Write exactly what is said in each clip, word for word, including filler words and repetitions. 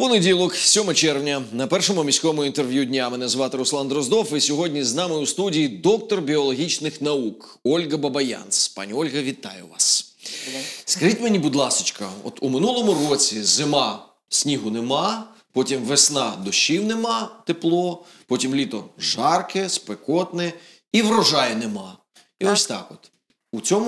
Понеділок, сьоме червня, на першому міському інтерв'ю дня. Мене звати Руслан Дроздов, і сьогодні з нами у студії доктор біологічних наук Ольга Бабаянц. Пані Ольга, вітаю вас. Скажіть мені, будь ласочка, от у минулому році зима, снігу нема, потім весна, дощів нема, тепло, потім літо жарке, спекотне і врожаю нема. І так. ось так от. У цьому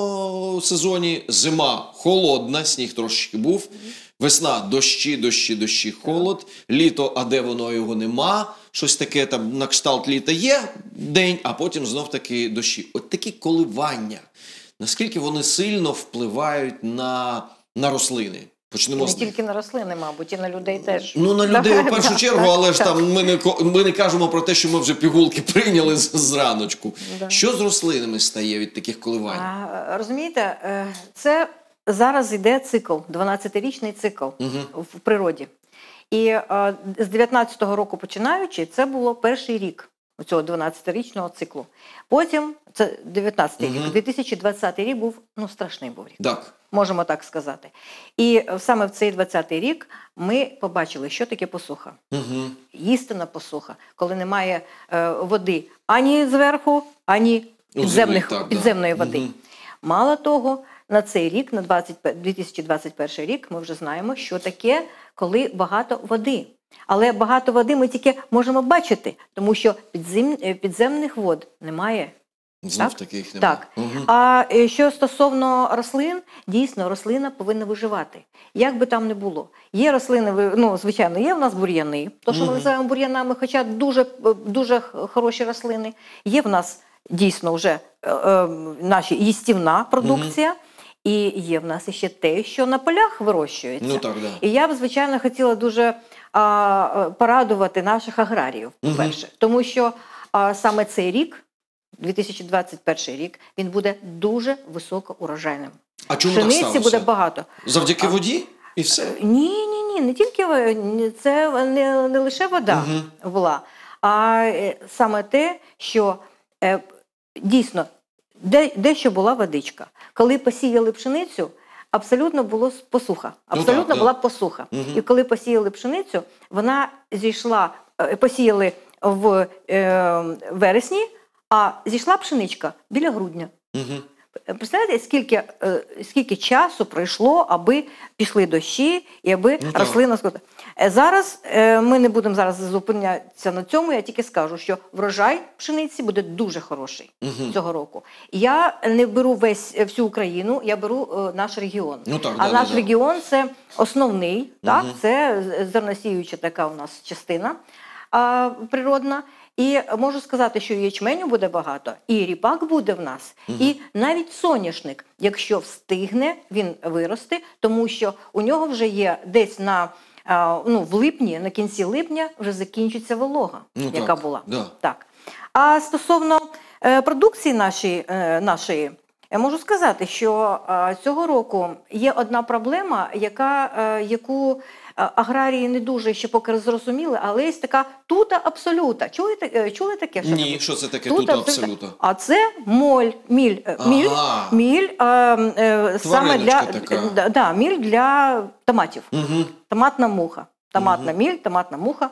о, сезоні зима холодна, сніг трошечки був, весна дощі, дощі, дощі, холод, літо, а де воно його нема, щось таке там на кшталт літа є день, а потім знов таки дощі. От такі коливання, наскільки вони сильно впливають на, на рослини? Почнемо не з них. тільки на рослини, мабуть, і на людей теж. Ну, на людей в першу чергу, але ж там ми не, ми не кажемо про те, що ми вже пігулки прийняли з, з раночку. Да. Що з рослинами стає від таких коливань? А, розумієте, це зараз йде цикл, дванадцятирічний цикл Угу. в природі. І а, з дев'ятнадцятого року починаючи, це було перший рік цього дванадцятирічного циклу. Потім, це дев'ятнадцятий Угу. рік, дві тисячі двадцятий рік був, ну, страшний був рік. Так. Можемо так сказати. І саме в цей двадцятий рік ми побачили, що таке посуха. Угу. Істинна посуха, коли немає е, води ані зверху, ані підземних, так, підземної да. води. Угу. Мало того, на цей рік, на дві тисячі двадцять перший рік, ми вже знаємо, що таке, коли багато води. Але багато води ми тільки можемо бачити, тому що підзем, підземних вод немає. Знов Так? таких немає. Так. Угу. А е, що стосовно рослин, дійсно, рослина повинна виживати. Як би там не було. Є рослини, ви- ну, звичайно, є в нас бур'яни, то, що ми Мгм. називаємо бур'янами, хоча дуже, дуже хороші рослини. Є в нас дійсно вже е, е, наші їстівна продукція, і є в нас ще те, що на полях вирощується. Ну так, да. І я б, звичайно, хотіла дуже а, порадувати наших аграріїв, по-перше, тому що а, саме цей рік, дві тисячі двадцять перший рік, він буде дуже високоурожайним. А чому так Пшениці сталося? буде багато. Завдяки А. воді? І все? Ні, ні, ні, не тільки в- ні, це не, не лише вода Мгм. була, а е, саме те, що е, дійсно де, дещо була водичка. Коли посіяли пшеницю, абсолютно було посуха. Ну Абсолютно так, да. була посуха. Мгм. І коли посіяли пшеницю, вона зійшла, е, посіяли в е, вересні, а зійшла пшеничка біля грудня. Угу. Представляєте, скільки, е, скільки часу пройшло, аби пішли дощі і аби Ну, так. рослина скота. Е, Зараз е, ми не будемо зараз зупинятися на цьому, я тільки скажу, що врожай пшениці буде дуже хороший Угу. цього року. Я не беру весь е, всю Україну, я беру е, наш регіон. Ну так, А да, наш да, да. регіон – це основний, так, Мгм. це зерносіюча така у нас частина а, природна. І можу сказати, що і ячменю буде багато, і ріпак буде в нас, Мгм. і навіть соняшник, якщо встигне, він вирости, тому що у нього вже є десь на, а, ну, в липні, на кінці липня вже закінчиться волога, Ну, яка так, була. да. Так. А стосовно е, продукції нашої, е, нашої, я можу сказати, що е, цього року є одна проблема, яка, е, яку е, аграрії не дуже ще поки зрозуміли, але є така тута абсолюта. Чули, е, чули таке? Ні, що-небудь? що це таке Тута тут абсолюта. абсолютно? А це моль, міль, е, міль, Ага. міль е, е, саме для, Твариночка така. да, да, міль для томатів. Угу. Томатна муха. Томатна Мгм. міль, томатна муха.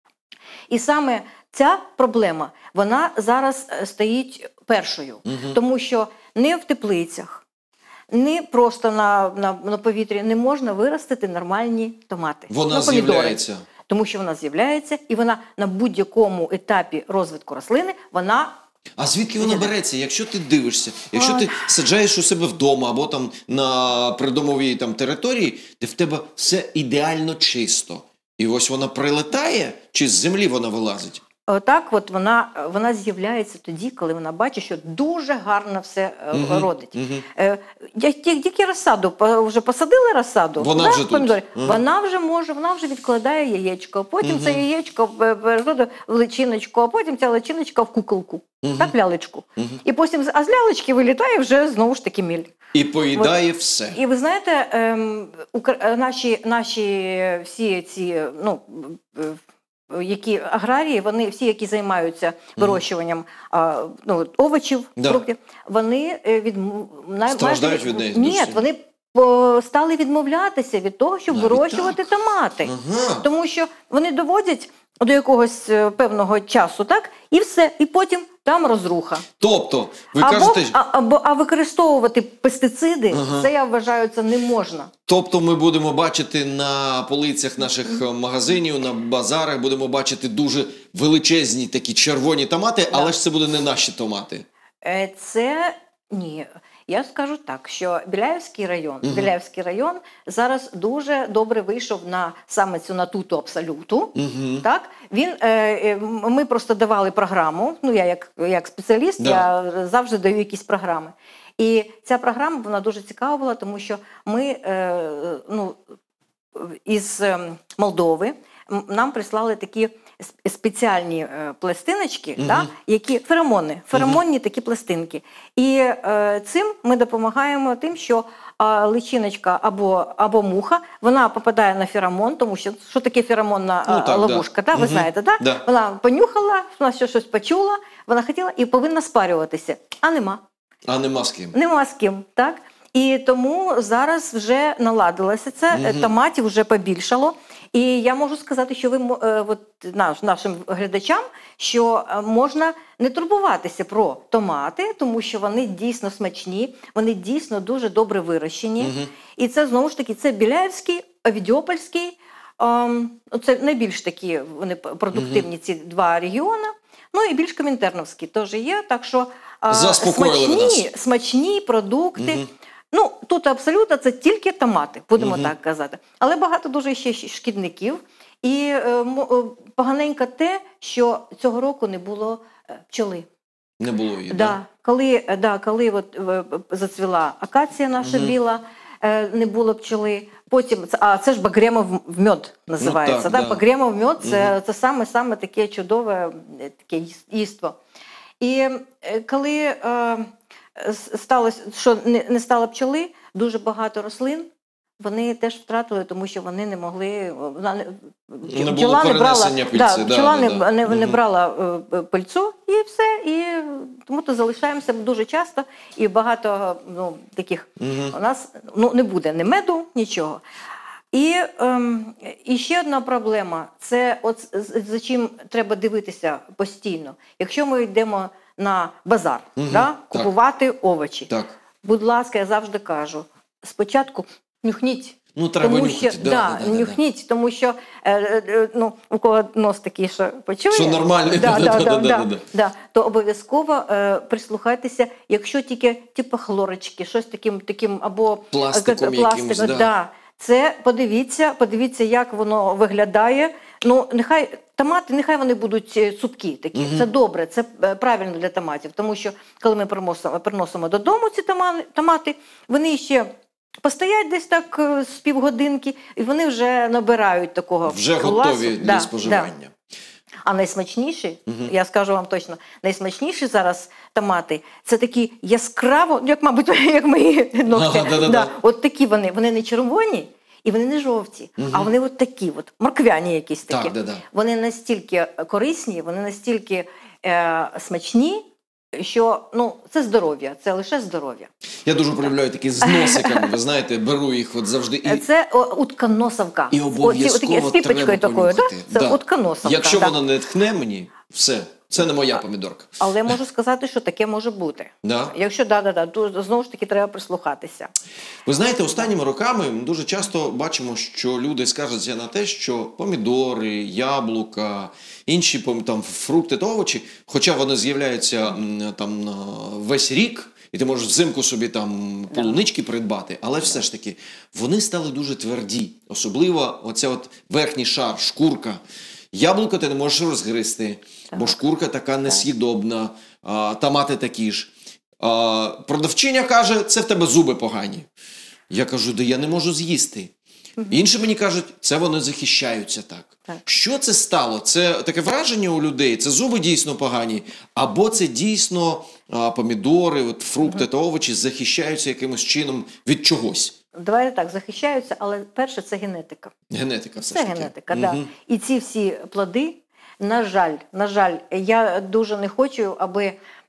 І саме ця проблема, вона зараз е, стоїть першою. Мгм. Тому що не в теплицях, не просто на, на, на повітрі не можна виростити нормальні томати. Вона Ну, помідори. з'являється. Тому що вона з'являється, і вона на будь-якому етапі розвитку рослини, вона А звідки вона Іде. береться? Якщо ти дивишся, якщо А. ти саджаєш у себе вдома або там на придомовій там території, де в тебе все ідеально чисто. І ось вона прилетає, чи з землі вона вилазить? Отак от вона, вона з'являється тоді, коли вона бачить, що дуже гарно все е, Мгм, родить. мгм. Е, я- ті- Тільки розсаду, по- вже посадили розсаду, Вона да, вже тут. помідори, Мгм. вона вже може, вона вже відкладає яєчко, потім Мгм. це яєчко е, переходить в личиночку, а потім ця личиночка в куколку, Мгм. так, лялечку. Мгм. І потім, з- а з лялечки вилітає вже знову ж таки міль. І поїдає все. І ви знаєте, ем, укра- е, наші, наші всі ці, ну, е, які аграрії, вони всі, які займаються вирощуванням а, ну, овочів, Да. фруктів, вони е, від м- най- Страждають майже- від неї Ні, досі? вони по- стали відмовлятися від того, щоб Навіть вирощувати так? томати. Ага. Тому що вони доводять до якогось е, певного часу, так? І все. І потім там розруха. Тобто, ви або, кажете, а, або, а використовувати пестициди, Ага. це, я вважаю, це не можна. тобто ми будемо бачити на полицях наших е, магазинів, на базарах, будемо бачити дуже величезні такі червоні томати, але ж це буде не наші томати. Е, Це ні. Я скажу так, що Біляївський район, Мгм. Біляївський район зараз дуже добре вийшов на саме цю натуту абсолюту. Угу. Так, він е, е, м- ми просто давали програму. Ну я як, як спеціаліст, Да. я завжди даю якісь програми. І ця програма вона дуже цікава була, тому що ми е, ну, із ем, Молдови м- нам прислали такі сп- спеціальні е, пластиночки, Мгм. да, які феромони, феромонні такі пластинки. І е, цим ми допомагаємо тим, що е, личиночка або, або муха, вона попадає на феромон, тому що що таке феромонна Ну, е, так, ловушка, да. да, ви Мгм. знаєте, да? Да. Вона понюхала, вона ще щось почула, вона хотіла і повинна спарюватися, а нема. А нема з ким. Нема з ким, так? І тому зараз вже наладилося це, Мгм. томатів вже побільшало. І я можу сказати, що ви мо- е, от, наш, нашим глядачам, що е, можна не турбуватися про томати, тому що вони дійсно смачні, вони дійсно дуже добре вирощені. Мгм. І це знову ж таки це Біляївський, Авідіопольський. ем, Це найбільш такі вони п- продуктивні ці два регіони. Ну і більш Комінтерновський теж є. Так що а, Заспокоїли ви смачні, нас. смачні продукти. Мгм. Ну, тут абсолютно це тільки томати, будемо Мгм. так казати. Але багато дуже ще щ- шкідників. І е, м- е, поганенько те, що цього року не було е, пчоли. Не було її. Да, коли, е, да, коли от, е, зацвіла акація наша Мгм. біла, е, не було пчоли. Потім, це- а це ж багрємов мед називається. так, да? да. Багрємов мед це, це саме, саме таке чудове е, таке їс- їство. І е, коли е, с- сталося, що не, не стало пчоли, дуже багато рослин вони теж втратили, тому що вони не могли, вона не, Не було бджола не брала, перенесення пильці, да, да, бджола да, не, да. не, не Мгм. брала е, пильцу і все. І тому то залишаємося дуже часто і багато ну, таких Мгм. у нас ну, не буде ні меду, нічого. І, ем, і ще одна проблема – це от з- за чим треба дивитися постійно. Якщо ми йдемо на базар, Мгм, да, так. купувати овочі, Так. будь ласка, я завжди кажу, спочатку нюхніть. Ну, треба Тому нюхати. що, да, да, да, да, да. нюхніть, тому що е, е, ну, у кого нос такий, що почує, Що нормальний, да, да, да, да, да, да, да, да, да. да, то обов'язково е, прислухайтеся, якщо тільки типу хлорочки, щось таким, таким або Пластиком е, якимсь, да. да. Це подивіться, подивіться, як воно виглядає. Ну, нехай томати, нехай вони будуть е, цупкі такі. Мгм. Це добре, це е, правильно для томатів. Тому що коли ми приносимо, приносимо додому ці тома- томати, вони ще постоять десь так е, з півгодинки, і вони вже набирають такого Вже класу. готові для Да, споживання. да. А найсмачніші, Мгм. я скажу вам точно, найсмачніші зараз томати – це такі яскраво, як, мабуть, як мої ногті. Ага, да-да-да. Да, от такі вони, вони не червоні і вони не жовті, Мгм. а вони от такі, от, морквяні якісь Так, такі. да-да. Вони настільки корисні, вони настільки е, смачні, що ну, це здоров'я, це лише здоров'я. Я дуже полюбляю такі з носиками, ви знаєте, беру їх от завжди. І, Це о, утконосовка. і обов'язково Оці- отакі, з піпочкою треба такою, да? понюхати. Це Да. утконосовка. Якщо да. вона не тхне мені, все, це не моя помідорка. Але можу сказати, що таке може бути. Да? Якщо да, да, да, то знову ж таки треба прислухатися. Ви знаєте, останніми роками ми дуже часто бачимо, що люди скаржаться на те, що помідори, яблука, інші пом- там, фрукти та овочі, хоча вони з'являються м, там на весь рік, і ти можеш взимку собі там полунички придбати, але все ж таки вони стали дуже тверді. Особливо оця от верхній шар, шкурка. Яблуко ти не можеш розгризти, бо шкурка така нес'їдобна, а, томати такі ж. А, продавчиня каже, це в тебе зуби погані. Я кажу, да я не можу з'їсти. Інші мені кажуть, це вони захищаються так. Так. Що це стало? Це таке враження у людей, це зуби дійсно погані, або це дійсно а, помідори, от, фрукти та овочі захищаються якимось чином від чогось. Давайте так, захищаються, але перше це генетика. Генетика все Це ж таки. генетика, так. Мгм. Да. І ці всі плоди, на жаль, на жаль, я дуже не хочу, аби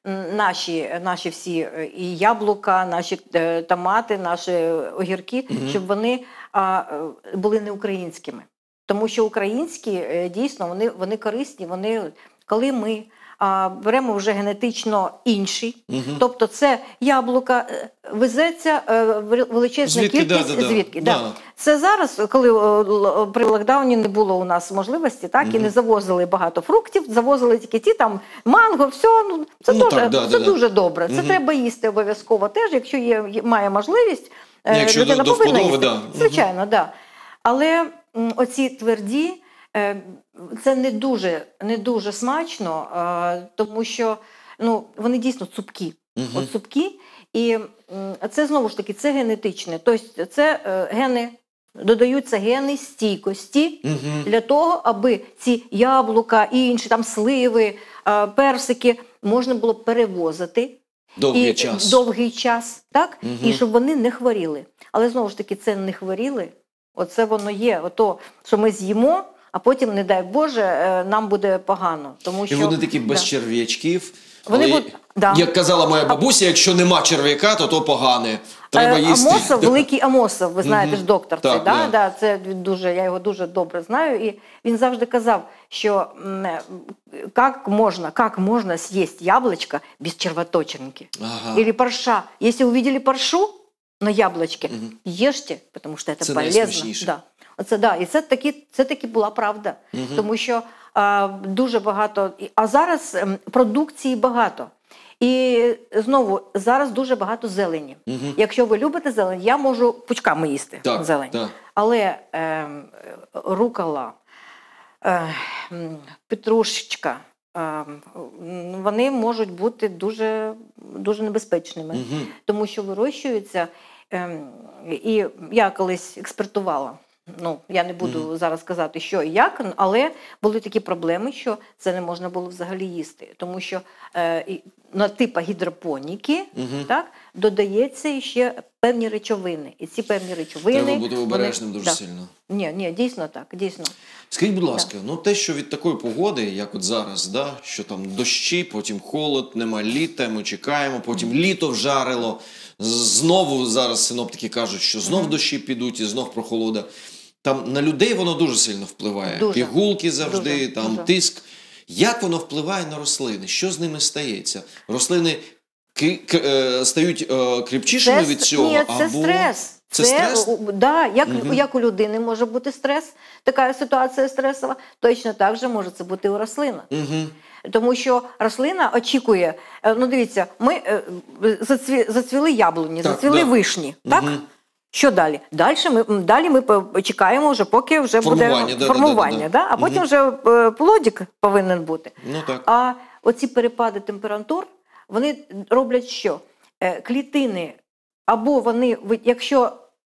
м, наші, наші всі е, і яблука, наші е, томати, наші огірки, Мгм. щоб вони а, е, були не українськими. Тому що українські е, дійсно вони, вони корисні. Вони, коли ми а, беремо вже генетично інші, Мгм. тобто це яблука е, везеться е, вел- величезна Звідки, да, кількість да, да. звідки. Да. Да. Це зараз, коли о, л- при локдауні не було у нас можливості, так, і Мгм. не завозили багато фруктів, завозили тільки ті там манго, все, ну це, Ну, дуже, так, да, це да, да. дуже добре. Це Мгм. треба їсти обов'язково теж, якщо є, є- має можливість, е, Якщо людина до- до повинна вподоби, їсти. да. Мгм. Звичайно, да. Але м, оці тверді, е, це не дуже, не дуже смачно, е, тому що ну, вони дійсно цупкі. Мгм. От цупкі, і м, це знову ж таки це генетичне. Тобто це е, гени, додаються гени стійкості Мгм. для того, аби ці яблука і інші там сливи, е, персики можна було перевозити Довгий і час. довгий час, так? Мгм. І щоб вони не хворіли. Але знову ж таки, це не хворіли. Оце воно є, ото, що ми з'їмо, а потім, не дай Боже, е, нам буде погано. Тому І що, вони такі без да. черв'ячків. Вони Але, будуть- да. як казала моя бабуся, якщо нема черв'яка, то то погане. Треба Е, їсти. Амосов, великий Амосов, ви знаєте Мгм. ж, доктор Так, цей, да? да. Да, це він дуже, я його дуже добре знаю, і він завжди казав, що м, е, як можна, как можна съесть яблочко без червоточинки? Ага. Или парша. Если увидели паршу на яблочке, Мгм. ешьте, потому что это Це полезно. найсмачніше. Да. Оце, да. І це таки, це таки була правда. Мгм. Тому що а, дуже багато, і- а зараз ем, продукції багато. І знову, зараз дуже багато зелені. Мгм. Якщо ви любите зелень, я можу пучками їсти Так, зелень. так. Але ем, рукола, е, м, петрушечка, ем, м, вони можуть бути дуже, дуже небезпечними. Мгм. Тому що вирощуються, ем, і я колись експертувала. Ну, я не буду зараз казати, що і як, але були такі проблеми, що це не можна було взагалі їсти. Тому що е, і на типа гідропоніки Мгм. так, додається ще певні речовини. І ці певні речовини... Треба бути вони- обережним дуже да. сильно. Ні, ні, дійсно так, дійсно. Скажіть, будь ласка, ну те, що від такої погоди, як от зараз, да, що там дощі, потім холод, нема літа, ми чекаємо, потім літо вжарило, з- знову зараз синоптики кажуть, що знов дощі підуть і знов прохолода. Там на людей воно дуже сильно впливає. Дуже. Пігулки завжди, Дуже, там дуже. тиск. Як воно впливає на рослини? Що з ними стається? Рослини ки- к- е, стають е, кріпчішими від с- цього? Ні, це або... стрес. Це стрес? у- у- Да, як, Мгм. як у людини може бути стрес, така ситуація стресова, точно так же може це бути у рослинах. Угу. Тому що рослина очікує, е, ну дивіться, ми е, зацві, зацвіли яблуні, Так, зацвіли да. вишні, так? Мгм. Що далі? Далі ми, м, далі ми по- чекаємо, вже, поки вже Формування, буде да, да, формування, да, да, да. да? А потім Мгм. вже е, плодик повинен бути. Ну так. А оці перепади температур, вони роблять що? Е, Клітини, або вони, ви- якщо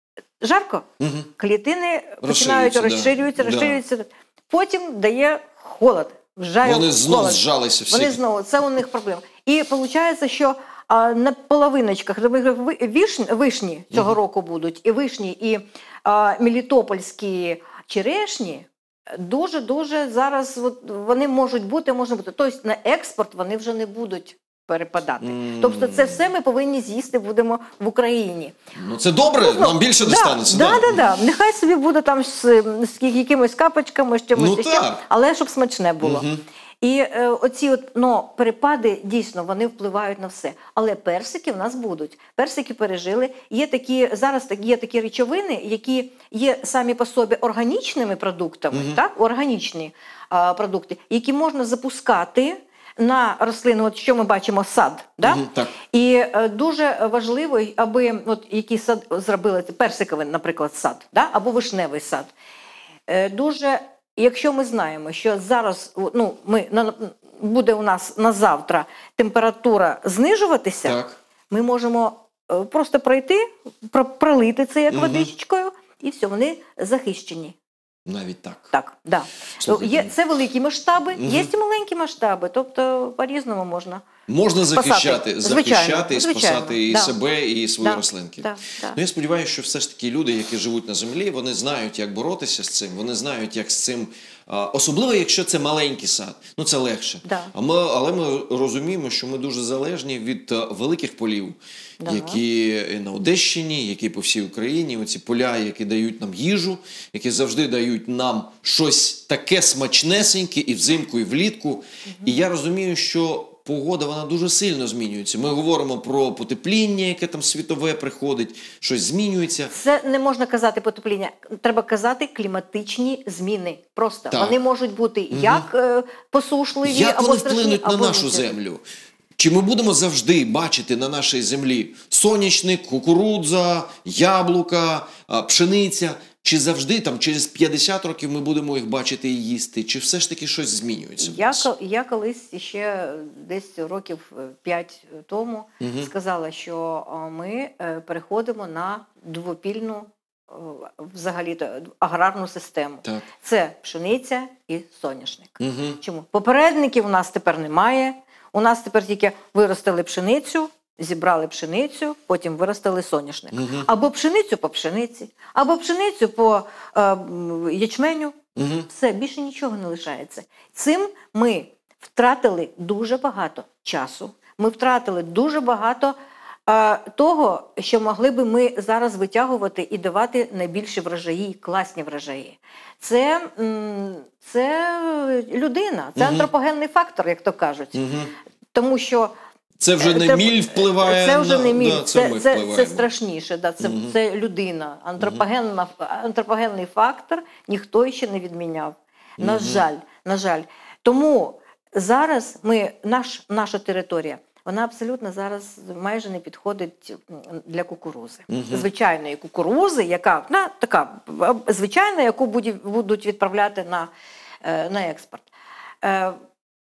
жарко, Угу. клітини починають Розширюються, да. розширюються, Да. розширюються. Потім дає холод. Вжарює Вони знов холод. зжалися всі. Вони знову, це у них проблема. І виходить, що а, на половиночках наприклад, ви- вишні, вишні цього року будуть, і вишні, і а, мелітопольські черешні дуже-дуже зараз от, вони можуть бути, можуть бути. Тобто на експорт вони вже не будуть перепадати. М. Тобто це все ми повинні з'їсти будемо в Україні. Ну це добре, нам більше да, достанеться. Да, да, да. Нехай собі буде там з, з якимось капочками, з чимось Ну, ще, так. але щоб смачне було. Мгм. І е, оці от, ну, перепади, дійсно, вони впливають на все. Але персики в нас будуть. Персики пережили. Є такі, зараз так- є такі речовини, які є самі по собі органічними продуктами, так? Органічні а, продукти, які можна запускати на рослину, от що ми бачимо, сад. Да? Мгм, так. І е, дуже важливо, аби от, який сад зробили, персиковий, наприклад, сад, да? Або вишневий сад. Е, дуже, якщо ми знаємо, що зараз ну, ми, на, буде у нас на завтра температура знижуватися, Так. ми можемо е, просто пройти, про- пролити це як Мгм. водичкою, і все, вони захищені. Навіть так. Так, да. Слухайте. Є, це великі масштаби, Мгм. є і маленькі масштаби, тобто по-різному можна. Можна захищати, Спасати. Звичайно, захищати і звичайно, спасати і да. себе, і свої Да, рослинки. да, да. Ну, я сподіваюся, що все ж таки люди, які живуть на землі, вони знають, як боротися з цим, вони знають, як з цим, а, особливо, якщо це маленький сад, ну це легше. Да. А ми, але ми розуміємо, що ми дуже залежні від а, великих полів, Да. які на Одещині, які по всій Україні, оці поля, які дають нам їжу, які завжди дають нам щось таке смачнесеньке і взимку, і влітку. Угу. І я розумію, що погода, вона дуже сильно змінюється. Ми говоримо про потепління, яке там світове приходить, щось змінюється. Це не можна казати потепління, треба казати кліматичні зміни. Просто Так. вони можуть бути Угу. як е, посушливі, Як або вони страшні, вплинуть на або нашу ні. землю? Чи ми будемо завжди бачити на нашій землі соняшник, кукурудза, яблука, а, пшениця? Чи завжди там через п'ятдесят років ми будемо їх бачити і їсти? Чи все ж таки щось змінюється? Я, ко- я колись ще десь років п'ять тому Мгм. сказала, що е, ми е, переходимо на двопільну е, взагалі-то аграрну систему. Так. Це пшениця і соняшник. Угу. Чому? Попередників у нас тепер немає. У нас тепер тільки виростили пшеницю, зібрали пшеницю, потім виростили соняшник. Мгм. Або пшеницю по пшениці, або пшеницю по е, м, ячменю. Угу. Все, більше нічого не лишається. Цим ми втратили дуже багато часу. Ми втратили дуже багато е, того, що могли би ми зараз витягувати і давати найбільші врожаї, класні врожаї. Це, м, це людина, це Мгм. антропогенний фактор, як то кажуть. Угу. Тому що Це вже не Це- міль впливає це вже на... не міль, Да, це, ми це, впливаємо. це страшніше. Да, це, Мгм. це людина. Антропогенна, антропогенний фактор ніхто ще не відміняв. На Мгм. жаль, на жаль. Тому зараз ми, наш, наша територія, вона абсолютно зараз майже не підходить для кукурузи. Мгм. Звичайної кукурузи, яка на, така звичайна, яку будуть, будуть відправляти на, е, на експорт. Е,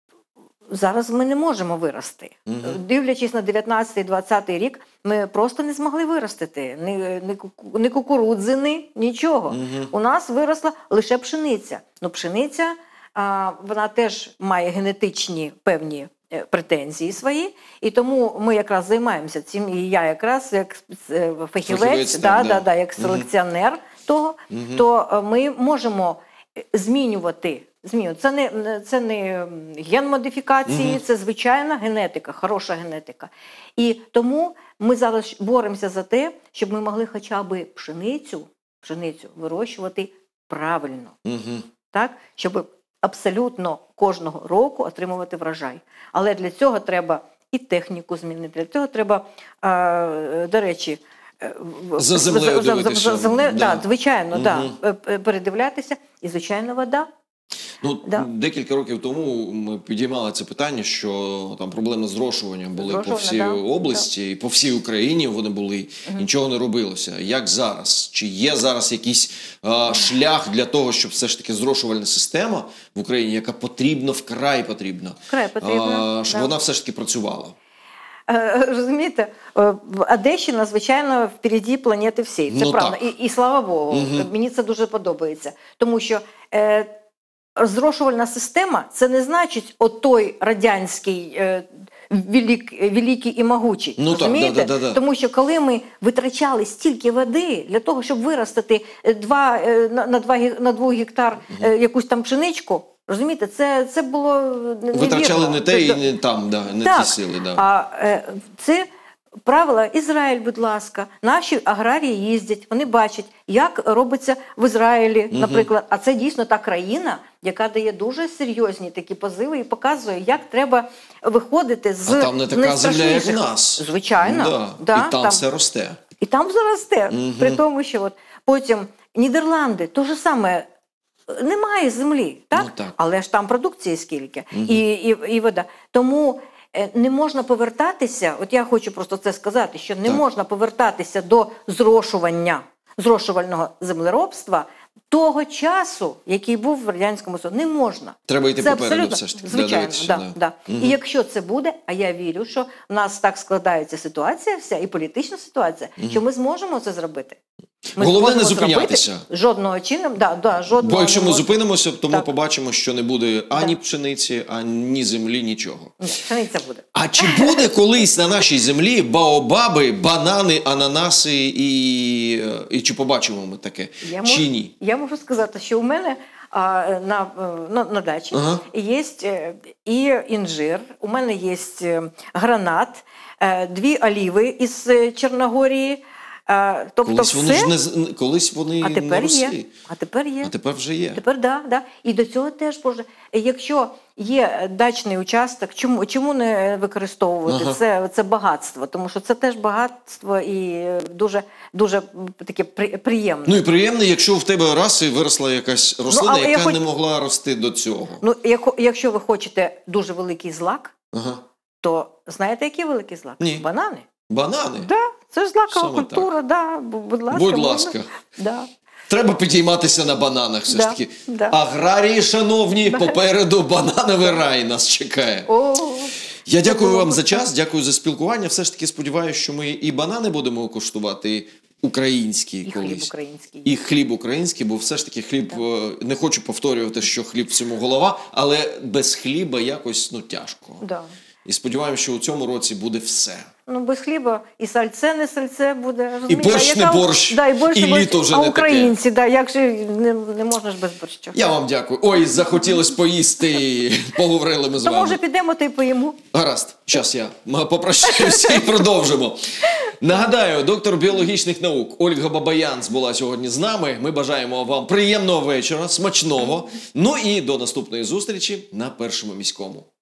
Зараз ми не можемо вирости. Мгм. Дивлячись на дев'ятнадцятий-двадцятий рік, ми просто не змогли виростити ні, ні, куку- ні кукурудзини, нічого. Мгм. У нас виросла лише пшениця. Ну, пшениця, а, вона теж має генетичні певні е, претензії свої, і тому ми якраз займаємося цим, і я якраз як е, фахівець, Фахівець, да, так, да. да. Да, як Мгм. селекціонер того, Мгм. то е, ми можемо змінювати. Змінювати. Це не, це не ген модифікації, Мгм. це звичайна генетика, хороша генетика. І тому ми зараз боремося за те, щоб ми могли хоча б пшеницю, пшеницю вирощувати правильно, Мгм. так? Щоб абсолютно кожного року отримувати врожай. Але для цього треба і техніку змінити, для цього треба, е, до речі, е, в- За землею дивитися. землею, Да. да, звичайно, Мгм. да, е, е, передивлятися. І, звичайно, вода. Ну, Да. декілька років тому ми підіймали це питання, що там проблеми з зрошуванням були по Зрошування, всій да, області, і по всій Україні вони були, нічого не робилося. Як зараз? Чи є зараз якийсь а, шлях для того, щоб все ж таки зрошувальна система в Україні, яка потрібна, вкрай потрібна, Вкрай потрібна, а, щоб да. вона все ж таки працювала? Е, Розумієте, е, Одещина, звичайно, впереді планети всієї. Це Ну, правда. так. І, і слава Богу, Мгм. мені це дуже подобається. Тому що е, зрошувальна система – це не значить отой радянський е, велик, великий і могучий. Ну, так, розумієте? да-да-да-да. Тому що коли ми витрачали стільки води для того, щоб виростити два, е, на, на, два, ге- на двох гектар е, якусь там пшеничку, розумієте, це, це було невірно. Витрачали не те Це- і не там, да, не так, ті сили. Да. А е, це правила Ізраїль, будь ласка. Наші аграрії їздять, вони бачать, як робиться в Ізраїлі, наприклад. А це дійсно та країна, яка дає дуже серйозні такі позиви і показує, як треба виходити з А там не така земля, як у найстрашніших. нас. Звичайно. Да. Да, І там, там. все росте. І там заросте. Мгм. При тому, що от потім Нідерланди, то ж саме. Немає землі, так? Ну, так. Але ж там продукції скільки, і, і, і вода. Тому е, не можна повертатися, от я хочу просто це сказати, що не Так. можна повертатися до зрошування, зрошувального землеробства того часу, який був в Радянському Союзі. Не можна. Треба йти Це попереду абсолютно, все ж таки. звичайно, дивитися, да, да. да. Мгм. І якщо це буде, а я вірю, що в нас так складається ситуація вся, і політична ситуація, що ми зможемо це зробити. Ми Головне не зможемо зупинятися. зробити жодного чином, да, да, жодного Бо якщо не ми може- зупинимося, то ми Так. побачимо, що не буде ані Так. пшениці, ані землі, нічого. Ні, пшениця буде. А чи буде колись на нашій землі баобаби, банани, ананаси і, і чи побачимо ми таке? Я чи можу, ні? я можу сказати, що у мене а, на, е, на, на дачі Ага. є е, і інжир, у мене є е, гранат, е, дві оліви із е, Чорногорії. Е, Тобто Колись вони все, ж не з- колись вони а не тепер росли. є. А тепер є. А тепер вже є. Тепер да, да. І до цього теж може. Якщо є дачний участок, чому, чому не використовувати Ага. це, це багатство? Тому що це теж багатство і дуже, дуже таке при- приємне. Ну і приємно, якщо в тебе раз і виросла якась рослина, але я яка хоч- не могла рости до цього. Ну, як- якщо ви хочете дуже великий злак, Ага. то знаєте, який великий злак? Ні. Банани. Банани. Да, це ж злакова Саме культура, да, бу- будь ласка. Будь можна. ласка. Да. Треба підійматися на бананах все Да, ж таки. да. Аграрії, шановні, попереду банановий рай нас чекає. О, Я дякую було вам б за так. час, дякую за спілкування. Все ж таки сподіваюся, що ми і банани будемо коштувати українські і колись. хліб український. І хліб український, бо все ж таки хліб, е, не хочу повторювати, що хліб всьому голова, але без хліба якось ну тяжко. Да. І сподіваємося, що у цьому році буде все. Ну, без хліба і сальце, не сальце буде. І розумієте? борщ А не яка- борщ, да, і, борщ і не борщ. літо вже а не таке. українці, да, як же не, не можна ж без борщу. Я вам дякую. Ой, захотілось поїсти. Поговорили ми з То вами. може підемо та й поїмо. Гаразд, зараз я попрощаюся і продовжимо. Нагадаю, доктор біологічних наук Ольга Бабаянц була сьогодні з нами. Ми бажаємо вам приємного вечора, смачного. Ну і до наступної зустрічі на Першому міському.